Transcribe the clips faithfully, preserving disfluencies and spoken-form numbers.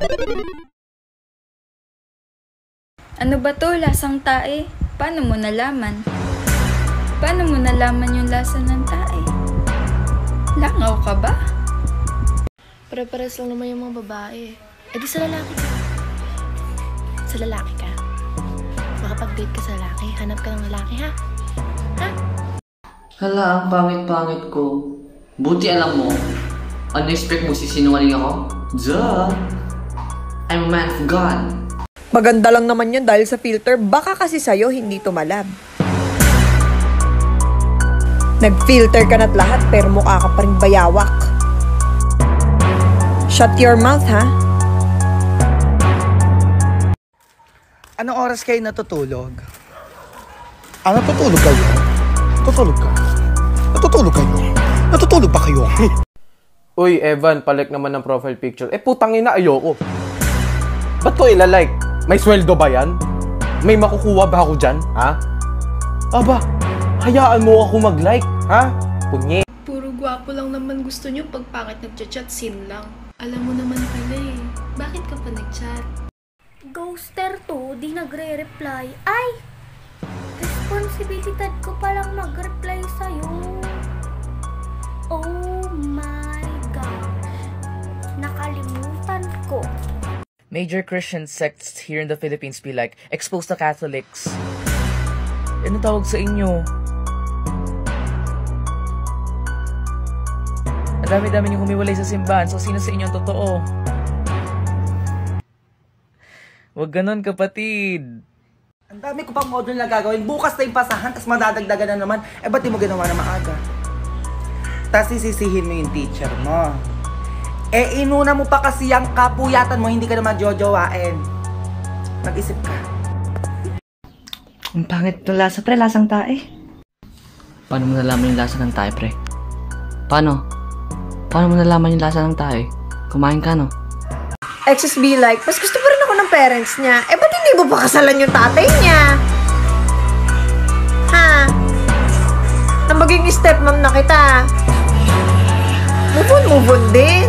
Ano ba to? Lasang tae? Paano mo nalaman? Paano mo nalaman yung lasa ng tae? Langaw ka ba? Pare-pares lang naman yung mga babae. Eh di sa lalaki ka. Sa lalaki ka. Makapag-date ka sa lalaki, hanap ka ng lalaki, ha? Ha? Hala, ang pangit-pangit ko. Buti alam mo, ano expect mo, sisinungaling ako? Duh! I'm a man of God. Maganda lang naman yan dahil sa filter, baka kasi sa'yo hindi tumalab. Nag-filter ka na't lahat pero mukha ka pa rin bayawak. Shut your mouth, ha? Anong oras kayo natutulog? Ah, natutulog kayo? Natutulog ka? Natutulog kayo? Natutulog ba kayo? Uy, Evan, palik naman ng profile picture. Eh, putang ina, ayoko. Ba't ko ilalike? May sweldo ba yan? May makukuha ba ako dyan, ha? Aba, hayaan mo ako mag-like, ha? Punye. Puro gwapo lang naman gusto nyo pag pangit nagchat-chat, sin lang. Alam mo naman pala eh. Bakit ka pa nag-chat? Ghoster to, di nagre-reply. Ay! Responsibilidad ko palang mag-reply sa'yo. Oh my gosh. Nakalimutan ko. Major Christian sects here in the Philippines be like, exposed to Catholics. Ano tawag sa inyo? Ang dami-dami niyong humiwalay sa simbahan, so sino sa inyo ang totoo? Huwag ganon, kapatid. Ang dami ko pang module na gagawin. Bukas na yung pasahan, tas madadagdagan na naman. Eh, ba't di mo ginawa na maaga? Tas sisisihin mo yung teacher mo. Eh, inuna mo pa kasi yung kapuyatan mo, hindi ka naman jojowain. Mag-isip ka. Ang pangit ng lasa, pre. Lasang tae. Paano mo nalaman yung lasa ng tae, pre? Paano? Paano mo nalaman yung lasa ng tae? Kumain ka, no? Exes be like, mas gusto pa rin ako ng parents niya. Eh, ba't hindi mo pa kasalan yung tatay niya? Ha? Na maging stepmom na kita. Move on, move on din.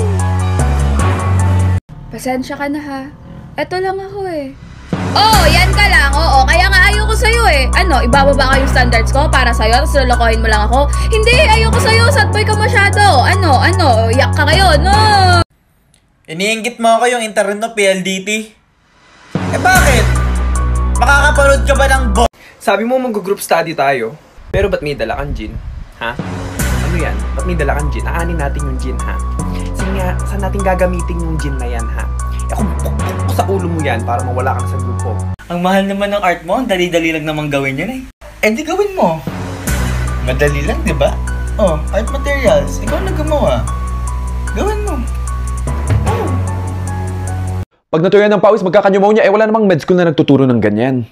Pasensya ka na ha. Eto lang ako eh. Oh, yan ka lang. Oo, kaya nga ayoko sa'yo eh. Ano, ibababa ka yung standards ko para sa'yo tapos lolokohin mo lang ako? Hindi, ayoko sa'yo. Sad boy ka masyado. Ano, ano, yak ka kayo, no? Iniinggit mo ako yung internet no, P L D T? Eh bakit? Makakapanood ka ba ng bo... Sabi mo mag-group study tayo, pero ba't may dala kang gin? Ha? Ano yan? Ba't may dala kang gin? Aanin natin yung gin, ha? Saan, nga, saan natin gagamitin yung gin na yan, ha? Eh kung pukpuk ko sa ulo mo yan para mawala kang sa grupo. Ang mahal naman ng art mo, dali-dali lang naman gawin yan eh. Eh di gawin mo. Madali lang, di ba? Oh, art materials. Ikaw na gumawa. Gawin mo. Oh. Pag natuyan ng pawis, magkakanyumonya, eh wala namang med school na nagtuturo ng ganyan.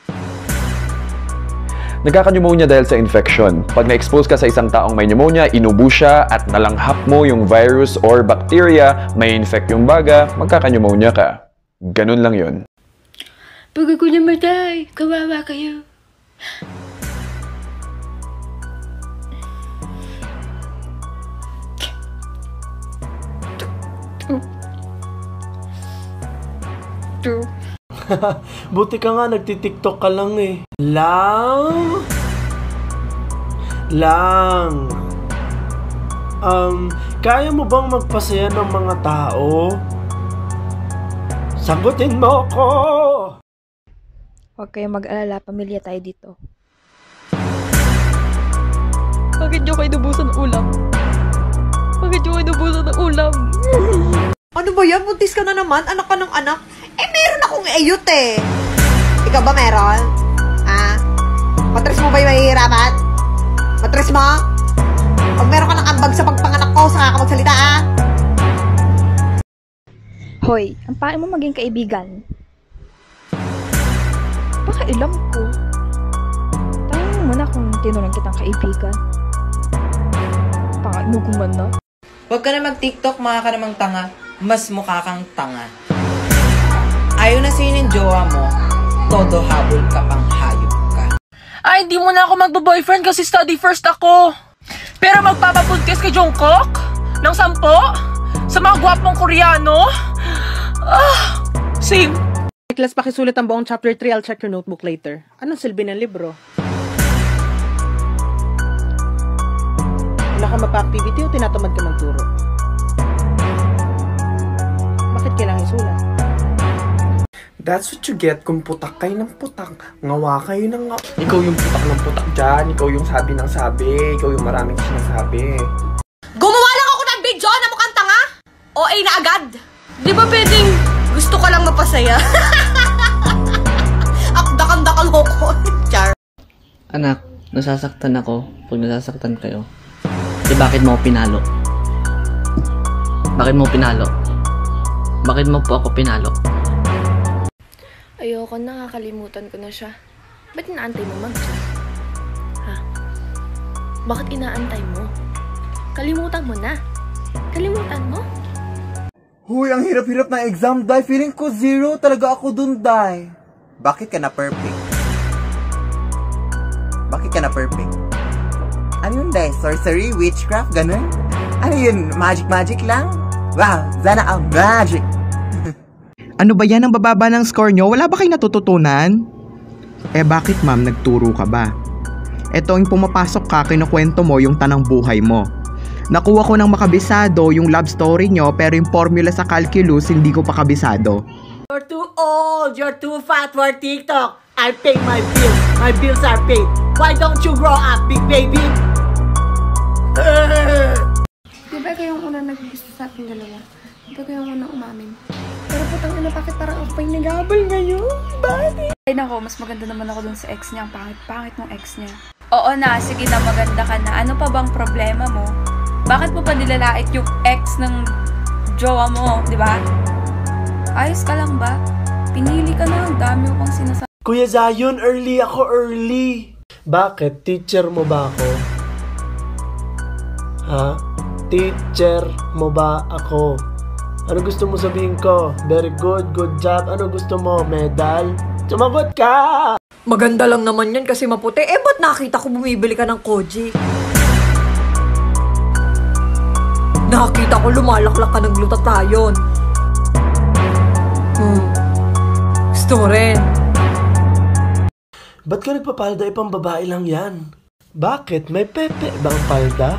Nagkakanyumonya dahil sa infection. Pag na-expose ka sa isang taong may pneumonia, inubo siya at nalanghap mo yung virus or bacteria, may infect yung baga, magkakanyumonya ka. Ganun lang yun. Pag ako namatay, kawawa kayo. Buti ka nga, nagtitiktok ka lang eh. Lang? Lang. Um, kaya mo bang magpasaya ng mga tao? Sagutin mo ko! Huwag kayong mag-alala, pamilya tayo dito. Bakit nyo kayo nabusan ng ulam? Bakit nyo kayo nabusan ng ulam? Ano ba yan? Buntis ka na naman? Anak ka ng anak? Eh, meron akong ayot eh. Ikaw ba meron? Ha? Matres mo ba yung mahihirapan? Matres mo? Pag meron ka ng ambag sa pagpanganak ko, saka ka magsalita, ha? Hoy, ang pae mo maging kaibigan. Baka ilam ko. Tanong mo na kung tinulang kitang kaibigan. Baka inuguman na. Huwag ka na mag-tiktok, mga ka namang tanga. Mas mukha kang tanga. Ayaw na sa'yo ng jowa mo, todo habol ka pang hayop ka. Ay, di mo na ako magbo-boyfriend kasi study first ako. Pero magpapabuntis kay Jungkook? Ng sampo? Sa mga gwapong Koreano? Ah! Same. Class, pakisulat ang buong chapter three. I'll check your notebook later. Anong silbi ng libro? Wala ka mapa-activity o tinatamad ka magturo? Bakit kailangan isulat? That's what you get kung putak kayo ng putak. Ngawa kayo ng nga. Ikaw yung putak ng putak dyan. Ikaw yung sabi ng sabi. Ikaw yung maraming sinasabi. Gumawa lang ako ng video na mukhang tanga? O A na agad? Di ba pwedeng gusto ka lang mapasaya? Akdakang-dakal ko ko. Char. Anak, nasasaktan ako pag nasasaktan kayo. Eh bakit mo pinalo? Bakit mo pinalo? Bakit mo po ako pinalo? Ayoko na, kakalimutan ko na siya. Ba't inaantay mo mag Ha? Bakit inaantay mo? Kalimutan mo na. Kalimutan mo? Huy, ang hirap-hirap na exam, Day. Feeling ko zero talaga ako dun, Day. Bakit ka na perfect? Bakit ka na perfect? Ano yun, Day? Sorcery? Witchcraft? Ganun? Ano yun? Magic-magic lang? Wow, sana ang magic! Ano ba yan ang bababa ng score nyo? Wala ba kayong natututunan? Eh bakit ma'am, nagturo ka ba? Eto yung pumapasok ka, kinukwento mo yung tanang buhay mo. Nakuha ko ng makabisado yung love story nyo, pero yung formula sa calculus hindi ko pa kabisado. You're too old, you're too fat for TikTok. I pay my bills, my bills are paid. Why don't you grow up, big baby? Di ba kayong una nag-gusto sa ating dalawa? Di ba kayong una umamin? Pero putang ina, bakit parang ako pa yung nag-abal ngayon? Bakit? Ay nako, mas maganda naman ako dun sa ex niya. Ang pangit-pangit ng ex niya. Oo na, sige na, maganda ka na. Ano pa bang problema mo? Bakit mo pa nilalait yung ex ng jowa mo, di ba? Ayos ka lang ba? Pinili ka na, ang dami mo pang sinasabi. Kuya Zion, early ako, early. Bakit? Teacher mo ba ako? Ha? Teacher mo ba ako? Ano gusto mo sabihin ko? Very good, good job. Ano gusto mo? Medal? Sumagot ka! Maganda lang naman yan kasi maputi. Eh, ba't nakita ko bumibili ka ng koji? Nakita ko lumalaklak ka ng glutathione. Hmm. Gusto mo rin. Ba't ka nagpapalda? Ipang babae lang yan. Bakit? May pepe ba ang palda?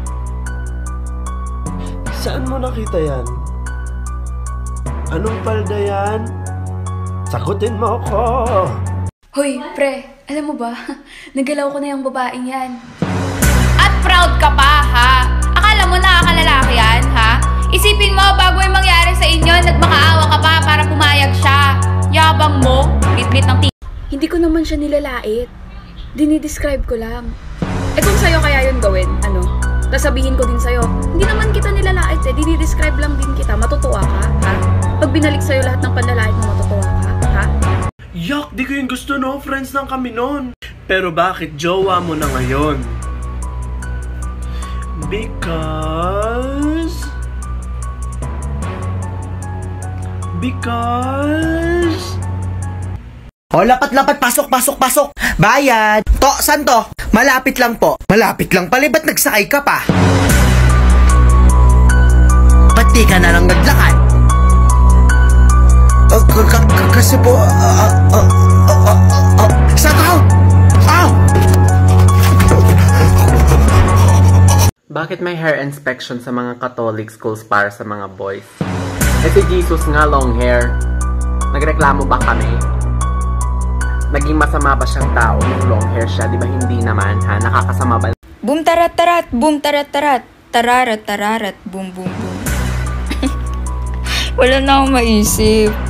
Saan mo nakita yan? Anong palda yan? Sagutin mo ko! Hoy, pre, alam mo ba? Nagalaw ko na yung babaeng yan. At proud ka pa, ha? Akala mo nakakalalaki yan, ha? Isipin mo, bago yung mangyari sa inyo, nagmakaawa ka pa para pumayag siya. Yabang mo, bit-bit ng t- Hindi ko naman siya nilalait. Dinidescribe ko lang. Eh kung sa'yo kaya yun gawin, ano? Nasabihin ko din sa'yo, hindi naman kita nilalait eh, dinidescribe lang din kita. Matutuwa ka, ha? Pag binalik sa'yo lahat ng panlalait mo, matutuwa ka, ha? Yak, di ko yung gusto, no? Friends lang kami nun. Pero bakit jowa mo na ngayon? Because... Because... O, lapat-lapat, pasok, pasok, pasok. Bayad. To, saan to? Malapit lang po. Malapit lang pala, ba't nagsakay ka pa? Pati ka na lang naglakad. Uh, kasi po, uh, uh, uh, uh, uh, saan ka? Ow! Bakit may hair inspection sa mga Catholic schools para sa mga boys? Eh si Jesus nga long hair. Nagreklamo ba kami? Naging masama ba siyang tao nung long hair siya? Di ba hindi naman, ha? Nakakasama ba? Boom tarat tarat, boom tarat tarat, tararat tararat, boom boom boom. Wala na akong maisip.